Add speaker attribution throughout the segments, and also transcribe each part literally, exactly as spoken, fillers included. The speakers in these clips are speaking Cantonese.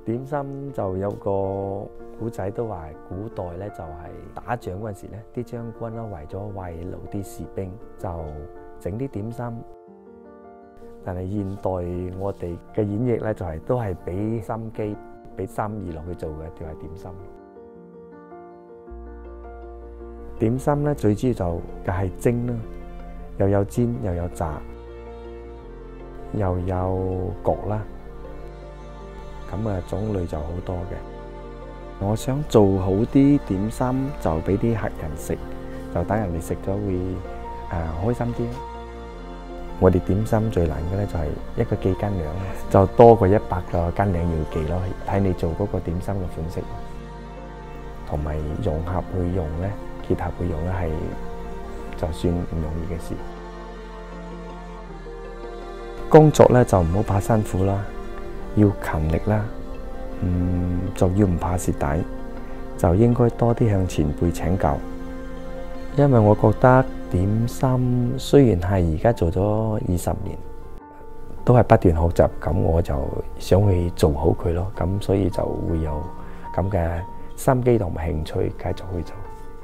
Speaker 1: 點心就有個古仔都話，古代咧就係打仗嗰陣時咧，啲將軍咧為咗慰勞啲士兵，就整啲點心。但係現代我哋嘅演繹咧，就係都係俾心機、俾心意落去做嘅，就係點心。點心咧最主要就就係蒸啦，又有煎又有炸，又有焗啦。咁啊，種類就好多嘅。我想做好啲點心，就俾啲客人食，就等人哋食咗會誒、呃、開心啲。我哋點心最難嘅咧，就係一個記斤兩，就多過一百個斤兩要記咯。睇你做嗰個點心嘅款式，同埋融合去用咧，結合去用咧，係就算唔容易嘅事。工作咧就唔好怕辛苦啦。要勤力啦，嗯，仲要唔怕蝕底，就應該多啲向前輩請教。因為我覺得點心雖然係而家做咗二十年，都係不斷學習，咁我就想去做好佢咯。咁所以就會有咁嘅心機同埋興趣繼續去做。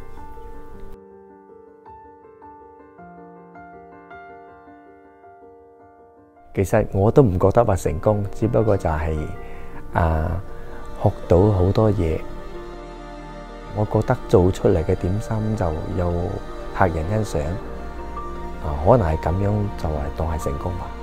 Speaker 1: 其實我都唔覺得話成功，只不過就係、是、啊學到好多嘢。我覺得做出嚟嘅點心就有客人欣賞，啊可能係咁樣就係當係成功吧。